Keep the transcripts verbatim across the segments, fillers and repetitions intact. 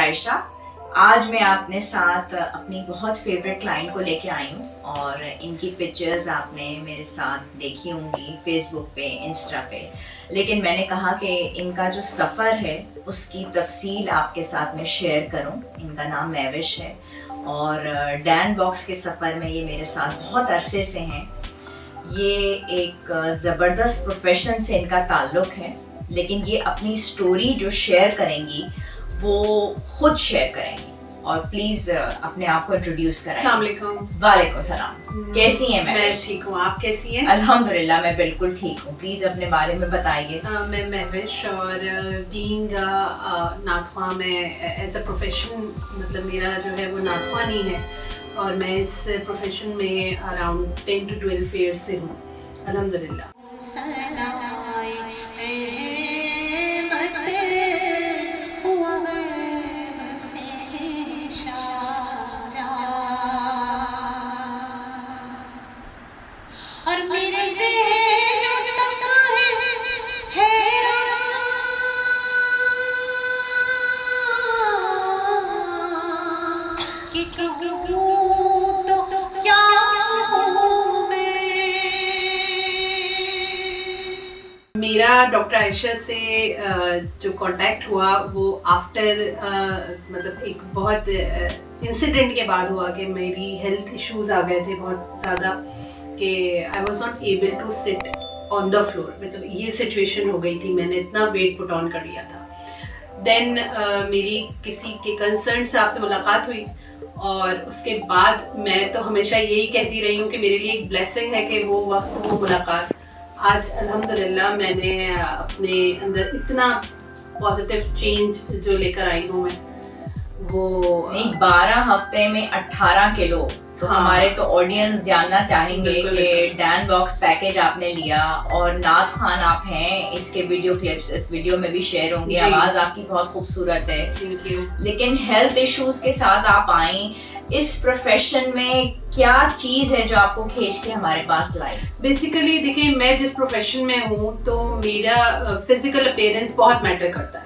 आयशा। आज मैं अपने साथ अपनी बहुत फेवरेट क्लाइंट को लेके आई हूँ और इनकी पिक्चर्स आपने मेरे साथ देखी होंगी फेसबुक पे, इंस्टा पे, लेकिन मैंने कहा कि इनका जो सफ़र है उसकी तफसील आपके साथ में शेयर करूँ। इनका नाम महविश है और डैन बॉक्स के सफ़र में ये मेरे साथ बहुत अरसे से हैं। ये एक ज़बरदस्त प्रोफेशन से इनका ताल्लुक़ है, लेकिन ये अपनी स्टोरी जो शेयर करेंगी वो खुद शेयर करेंगी। और प्लीज़ अपने आप को इंट्रोड्यूस कराएं। अस्सलाम वालेकुम। वालेकुम सलाम। कैसी हैं? मैं ठीक हूँ, आप कैसी हैं? अल्हम्दुलिल्लाह मैं बिल्कुल ठीक हूँ। प्लीज़ अपने बारे में बताइए। uh, मैं महविश और बीइंग नाथवा में एज अ प्रोफेशन, मतलब मेरा जो है वो नाथवानी है और मैं इस प्रोफेशन में around ten to twelve year से हूँ अल्हम्दुलिल्लाह। मेरा डॉक्टर आयशा से जो कांटेक्ट हुआ वो आफ्टर मतलब एक बहुत इंसिडेंट के बाद हुआ कि मेरी हेल्थ इश्यूज आ गए थे बहुत ज़्यादा कि I was not able to sit on the floor. मतलब ये सिचुएशन हो गई थी, मैंने इतना वेट पुट ऑन कर लिया था। देन uh, मेरी किसी के कंसर्न से आपसे मुलाकात हुई और उसके बाद मैं तो हमेशा यही कहती रही हूँ कि मेरे लिए एक ब्लेसिंग है कि वो वक्त वो मुलाकात। आज अल्हम्दुलिल्लाह मैंने अपने अंदर इतना पॉजिटिव चेंज जो लेकर आई हूँ मैं, वो एक बारह हफ्ते में अठारह किलो। तो हाँ। हमारे तो ऑडियंस जानना चाहेंगे कि डैन बॉक्स पैकेज आपने लिया और नाथ खान आप हैं। इसके वीडियो क्लिप्स इस वीडियो में भी शेयर होंगे। आवाज़ आपकी बहुत खूबसूरत है, लेकिन हेल्थ इश्यूज के साथ आप आई। इस प्रोफेशन में क्या चीज़ है जो आपको खींच के हमारे पास लाई? बेसिकली देखिए, मैं जिस प्रोफेशन में हूँ तो मेरा फिजिकल अपीयरेंस बहुत मैटर करता है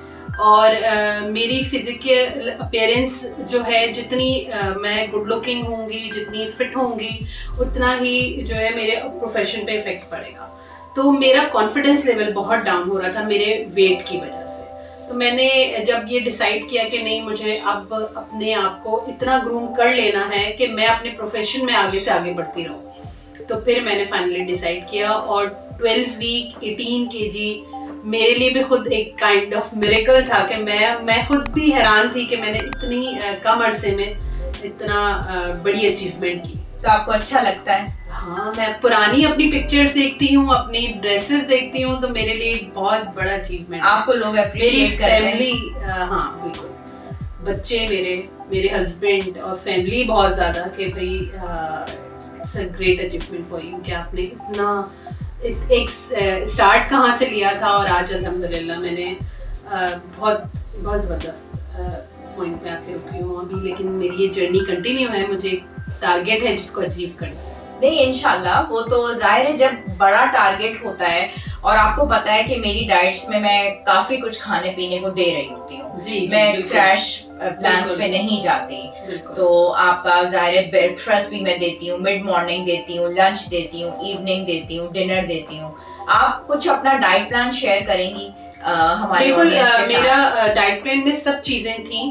और uh, मेरी फिजिकल अपीयरेंस जो है, जितनी uh, मैं गुड लुकिंग होंगी, जितनी फिट होंगी, उतना ही जो है मेरे प्रोफेशन पे इफेक्ट पड़ेगा। तो मेरा कॉन्फिडेंस लेवल बहुत डाउन हो रहा था मेरे वेट की वजह से। तो मैंने जब ये डिसाइड किया कि नहीं, मुझे अब अपने आप को इतना ग्रूम कर लेना है कि मैं अपने प्रोफेशन में आगे से आगे बढ़ती रहूँ, तो फिर मैंने फाइनली डिसाइड किया। और ट्वेल्व वीक एटीन के जी मेरे लिए भी खुद एक काइंड ऑफ मिरेकल था कि मैं मैं खुद भी हैरान थी कि मैंने इतनी uh, कम अरसे में इतना uh, बड़ी अचीवमेंट की। तो आपको अच्छा लगता है? हाँ, मैं पुरानी अपनी पिक्चर्स देखती हूँ, अपनी ड्रेसेस देखती हूँ, तो मेरे लिए बहुत बड़ा अचीवमेंट। आपको लोग अप्रिशिएट करते हैं? फैमिली, हाँ बिल्कुल, बच्चे मेरे मेरे हस्बैंड और फैमिली बहुत ज़्यादा कि भाई it's a great achievement for you कि आपने इतना एक स्टार्ट कहाँ से लिया था और आज अल्हम्दुलिल्लाह मैंने बहुत बहुत ज़बरदस्त पॉइंट पे आके रुकी हूँ अभी। लेकिन मेरी ये जर्नी कंटिन्यू है, मुझे एक टारगेट है जिसको अचीव करना है। नहीं, इंशाल्लाह वो तो जाहिर है जब बड़ा टारगेट होता है। और आपको पता है कि मेरी डाइट्स में मैं काफ़ी कुछ खाने पीने को दे रही होती हूँ, मैं क्रैश प्लान्स पे नहीं जाती। तो आपका जाहिर है ब्रेकफास्ट भी मैं देती हूँ, मिड मॉर्निंग देती हूँ, लंच देती हूँ, इवनिंग देती हूँ, डिनर देती हूँ। आप कुछ अपना डाइट प्लान शेयर करेंगी आ, हमारे? बिल्कुल, मेरा डाइट प्लान में सब चीज़ें थी,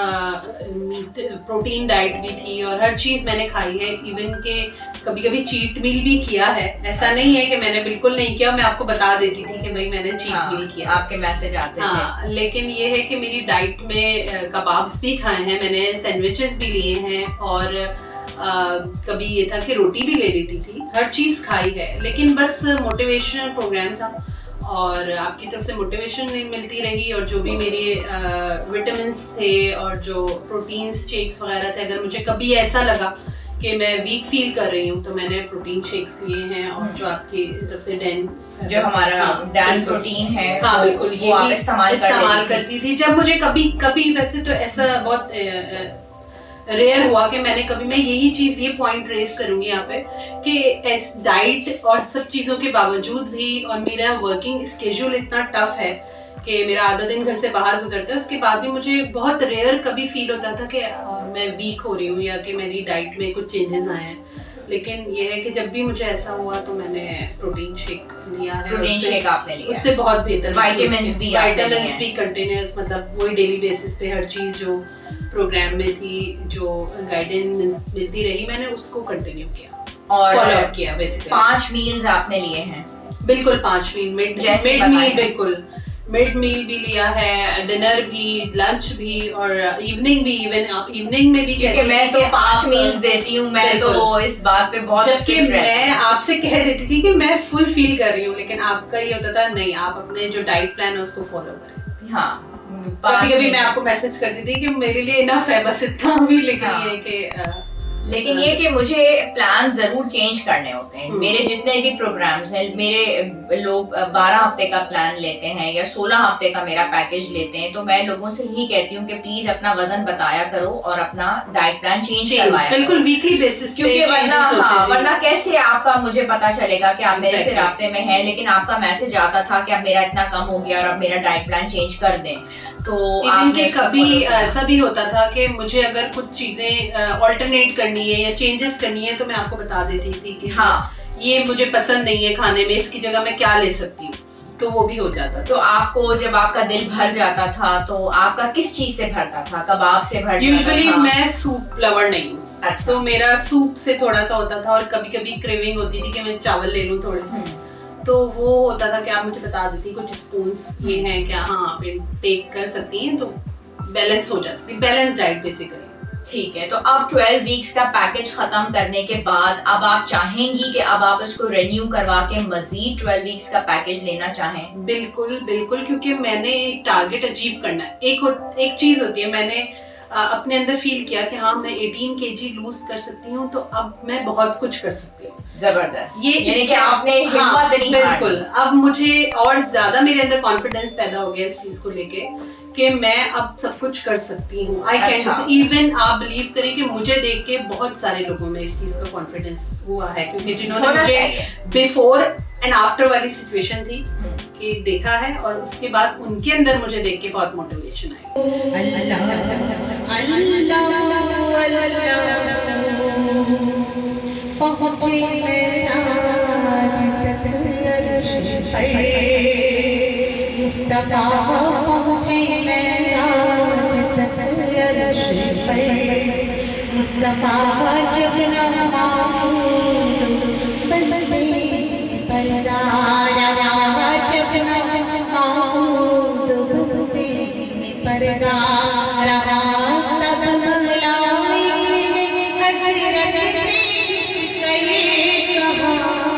प्रोटीन डाइट भी थी और हर चीज़ मैंने खाई है। इवन के कभी कभी चीट मील भी किया है, ऐसा नहीं है कि मैंने बिल्कुल नहीं किया। मैं आपको बता देती थी कि भाई मैंने चीट हाँ, मील किया, आपके मैसेज आते हाँ, थे। लेकिन ये है कि मेरी डाइट में कबाब्स भी खाए हैं मैंने, सैंडविचेस भी लिए हैं और आ, कभी ये था कि रोटी भी ले लेती थी, हर चीज़ खाई है। लेकिन बस मोटिवेशनल प्रोग्राम था और आपकी तरफ से मोटिवेशन नहीं मिलती रही और जो भी मेरे विटामिन थे और जो प्रोटीन शेक्स वगैरह थे, अगर मुझे कभी ऐसा लगा कि मैं वीक फील कर रही हूँ तो मैंने प्रोटीन शेक्स लिए हैं। और जो आपकी तरफ से डैन, जो हमारा डैन प्रोटीन है, हाँ बिल्कुल, ये आप इस्तेमाल इस्तेमाल करती थी जब मुझे कभी कभी, वैसे तो ऐसा बहुत रेयर हुआ कि मैंने कभी, मैं यही चीज़, ये पॉइंट रेस करूंगी यहाँ पे कि इस डाइट और सब चीज़ों के बावजूद भी और मेरा वर्किंग स्केड्यूल इतना टफ है कि मेरा आधा दिन घर से बाहर गुजरता है, उसके बाद भी मुझे बहुत रेयर कभी फील होता था कि मैं वीक हो रही हूँ या कि मेरी डाइट में कुछ चेंजेस आए हैं। लेकिन ये है कि जब भी मुझे ऐसा हुआ तो मैंने प्रोटीन शेक लिया है। प्रोटीन शेक आपने लिया, उससे बहुत बेहतर, विटामिन्स भी विटामिन्स भी कंटिन्यूस, मतलब वही डेली बेसिस पे हर चीज़ जो प्रोग्राम में थी, जो गाइडेंस मिलती रही, मैंने उसको कंटिन्यू किया और फॉलो किया। बेसिकली पांच मील्स आपने लिए हैं? बिल्कुल पांच मील, मिड मिड मील, बिल्कुल मिड मील भी लिया है, डिनर भी, लंच भी और इवनिंग भी। इवन आप इवनिंग में भी कहते हैं, मैं तो पांच मील्स देती हूँ, मैं तो इस बात पे बहुत, जबकि मैं आपसे कह देती थी कि मैं फुल फील कर रही हूँ, लेकिन आपका ये होता था नहीं, आप अपने जो डाइट प्लान है उसको फॉलो करें। हाँ, कभी कभी मैं आपको मैसेज करती थी कि मेरे लिए इनफ है बस इतना भी, लेकिन हाँ। ये कि लेकिन ये कि मुझे प्लान जरूर चेंज करने होते हैं। मेरे जितने भी प्रोग्राम्स हैं, मेरे लोग बारह हफ्ते का प्लान लेते हैं या सोलह हफ्ते का मेरा पैकेज लेते हैं, तो मैं लोगों से यही कहती हूँ कि प्लीज अपना वजन बताया करो और अपना डाइट प्लान चेंज करवाया बिल्कुल वीकली बेसिस, क्योंकि वरना हाँ वरना कैसे आपका मुझे पता चलेगा कि आप मेरे से राब्ते में हैं, लेकिन आपका मैसेज आता था कि अब मेरा इतना कम हो गया और अब मेरा डाइट प्लान चेंज कर दें। तो इनके कभी ऐसा भी होता था कि मुझे अगर कुछ चीजें ऑल्टरनेट करनी है या चेंजेस करनी है तो मैं आपको बता देती थी कि हाँ ये मुझे पसंद नहीं है खाने में, इसकी जगह मैं क्या ले सकती हूँ, तो वो भी हो जाता। तो आपको जब आपका दिल भर जाता था तो आपका किस चीज से भरता था? कबाब से भर जाता था? यूजुअली मैं सूप लवर नहीं हूँ, अच्छा। तो मेरा सूप से थोड़ा सा होता था और कभी कभी क्रेविंग होती थी कि मैं चावल ले लूँ थोड़े, तो वो होता था कि आप मुझे बता देती कुछ स्पून ये हैं क्या, हाँ आप टेक कर सकती हैं, तो बैलेंस हो जाती है, बैलेंस डाइट बेसिकली। ठीक है, तो अब ट्वेल्व वीक्स का पैकेज खत्म करने के बाद अब आप चाहेंगी कि अब आप इसको रिन्यू करवा के मजीद ट्वेल्व वीक्स का पैकेज लेना चाहें? बिल्कुल बिल्कुल, क्योंकि मैंने एक टारगेट अचीव करना है। एक एक चीज होती है, मैंने आ, अपने अंदर फील किया कि हाँ मैं अठारह केजी लूज कर सकती हूँ, तो अब मैं बहुत कुछ कर सकती हूँ। जबरदस्त, ये यानी कि आपने हिम्मत नहीं हारी। बिल्कुल, अब मुझे और ज्यादा मेरे अंदर कॉन्फिडेंस पैदा हो गया इस चीज को लेके कि मैं अब सब कुछ कर सकती हूँ। आई कैन इवन, आप बिलीव करें कि मुझे देख के बहुत सारे लोगों में इस चीज का कॉन्फिडेंस हुआ है, क्योंकि जिन्होंने मुझे बिफोर एंड आफ्टर वाली सिचुएशन थी कि देखा है और उसके बाद उनके अंदर मुझे देख के बहुत मोटिवेशन आई। मुस्तफा पहुँचे मेराज तक अर्श पर, मुस्तफा जब नमाज़ पर्दा जब नमाज़ पर्दा रहा, तब मलाइक ने हज़रत से कहा,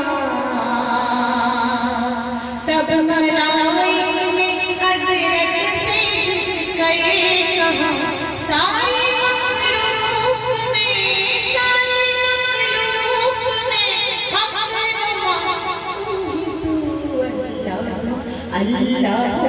तब मलाइक ने हज़रत से कहा, सारे मखलूक में, सारे मखलूक में अल्लाह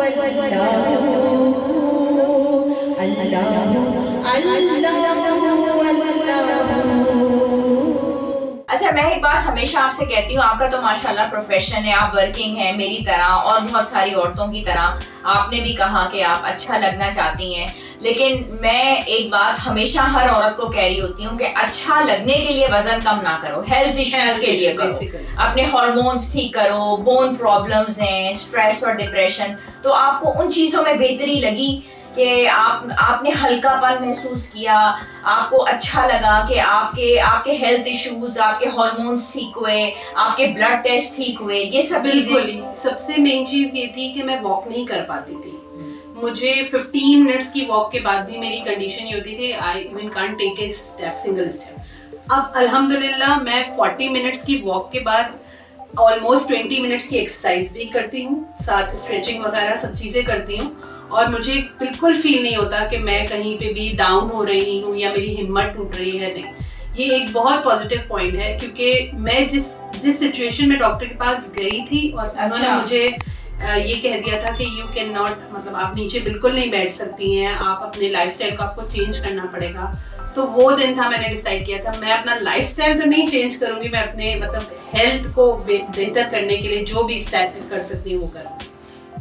अच्छा, मैं एक बात हमेशा आपसे कहती हूँ, आपका तो माशाल्लाह प्रोफेशन है, आप वर्किंग हैं मेरी तरह और बहुत सारी औरतों की तरह। आपने भी कहा कि आप अच्छा लगना चाहती हैं, लेकिन मैं एक बात हमेशा हर औरत को कह रही होती हूँ कि अच्छा लगने के लिए वजन कम ना करो, हेल्थ इश्यूज के लिए करो, अपने हार्मोन्स ठीक करो, बोन प्रॉब्लम्स हैं, स्ट्रेस और डिप्रेशन, तो आपको उन चीज़ों में बेहतरी लगी कि आप आपने हल्कापन महसूस किया, आपको अच्छा लगा कि आपके आपके हेल्थ इश्यूज, आपके हार्मोन्स ठीक हुए, आपके ब्लड टेस्ट ठीक हुए, ये सब चीजें। सबसे मेन चीज ये थी कि मैं वॉक नहीं कर पाती थी। मुझे पंद्रह मिनट्स की वॉक के बाद भी मेरी कंडीशन ये होती थी, I even can't take a step, single step. अब अल्हम्दुलिल्लाह मैं चालीस मिनट्स की वॉक के बाद ऑलमोस्ट बीस मिनट्स की एक्सरसाइज भी करती हूँ, साथ स्ट्रेचिंग वगैरह सब चीज़ें करती हूँ, और मुझे बिल्कुल फील नहीं होता कि मैं कहीं पे भी डाउन हो रही हूँ या मेरी हिम्मत टूट रही है। नहीं, ये एक बहुत पॉजिटिव पॉइंट है, क्योंकि मैं जिस जिस सिचुएशन में डॉक्टर के पास गई थी और अच्छा। उन्होंने मुझे ये कह दिया था कि यू कैन नॉट, मतलब आप नीचे बिल्कुल नहीं बैठ सकती हैं, आप अपने लाइफस्टाइल को आपको चेंज करना पड़ेगा। तो वो दिन था, मैंने डिसाइड किया था मैं अपना लाइफस्टाइल तो नहीं चेंज करूंगी, मैं अपने मतलब हेल्थ को बेहतर करने के लिए जो भी स्टाइल कर सकती हूँ वो करूँगी। तो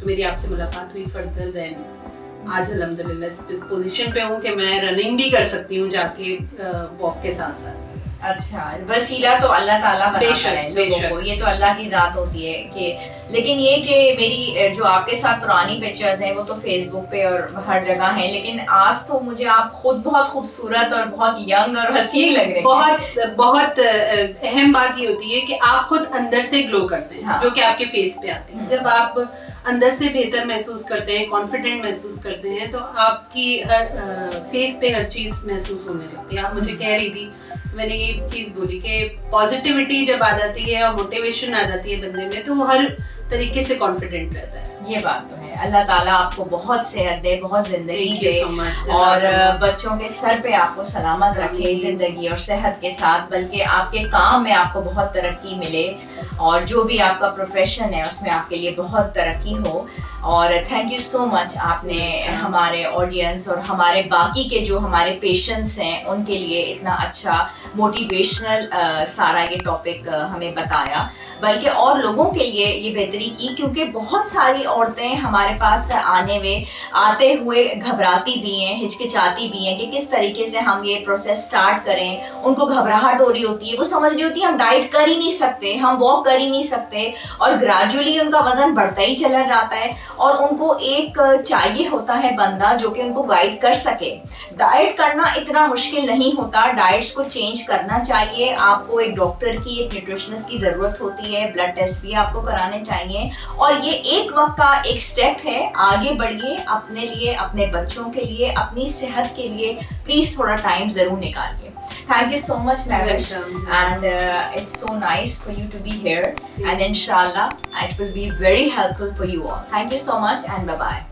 मेरी आपसे मुलाकात हुई फर्दर देन आज अल्हम्दुलिल्लाह इस पोजीशन पे हूँ कि मैं रनिंग भी कर सकती हूँ जाके वॉक के साथ साथ। अच्छा, वसीला तो अल्लाह ताला बनाता है लोगों को, ये तो अल्लाह की जात होती है कि, लेकिन ये कि मेरी जो आपके साथ पुरानी पिक्चर्स हैं वो तो फेसबुक पे और हर जगह हैं, लेकिन आज तो मुझे आप खुद बहुत खूबसूरत और बहुत यंग और हसीन लग रहे हैं। बहुत बहुत अहम बात ये होती है कि आप खुद अंदर से ग्लो करते हैं, हाँ। जो कि आपके फेस पे आते हैं। जब आप अंदर से बेहतर महसूस करते हैं, कॉन्फिडेंट महसूस करते हैं, तो आपकी हर फेस पे हर चीज महसूस होने लगती है। आप मुझे कह रही थी, मैंने ये चीज बोली कि पॉजिटिविटी जब आ जाती है और मोटिवेशन आ जाती है बंदे में, तो वो हर तरीके से कॉन्फिडेंट रहता है। ये बात तो है। अल्लाह ताला आपको बहुत सेहत दे, बहुत जिंदगी दे so और बच्चों के सर पे आपको सलामत रखे जिंदगी और सेहत के साथ, बल्कि आपके काम में आपको बहुत तरक्की मिले और जो भी आपका प्रोफेशन है उसमें आपके लिए बहुत तरक्की हो। और थैंक यू सो मच, आपने हमारे ऑडियंस और हमारे बाकी के जो हमारे पेशेंट्स हैं उनके लिए इतना अच्छा मोटिवेशनल सारा ये टॉपिक हमें बताया, बल्कि और लोगों के लिए ये बेहतरी की, क्योंकि बहुत सारी औरतें हमारे पास आने में आते हुए घबराती भी हैं, हिचकिचाती भी हैं कि किस तरीके से हम ये प्रोसेस स्टार्ट करें। उनको घबराहट हो रही होती है, वो समझ रही होती है हम डाइट कर ही नहीं सकते, हम वॉक कर ही नहीं सकते, और ग्रेजुअली उनका वजन बढ़ता ही चला जाता है। और उनको एक चाहिए होता है बंदा जो कि उनको गाइड कर सके। डाइट करना इतना मुश्किल नहीं होता, डाइट्स को चेंज करना चाहिए। आपको एक डॉक्टर की, एक न्यूट्रिशनिस्ट की ज़रूरत होती है, ब्लड टेस्ट भी आपको कराने चाहिए, और ये एक वक्त का एक स्टेप है। आगे बढ़िए अपने लिए, अपने बच्चों के लिए, अपनी सेहत के लिए प्लीज़ थोड़ा टाइम ज़रूर निकालिए। Thank you so much, Mehwish, and uh, it's so nice for you to be here, and inshallah it will be very helpful for you all. Thank you so much and bye bye.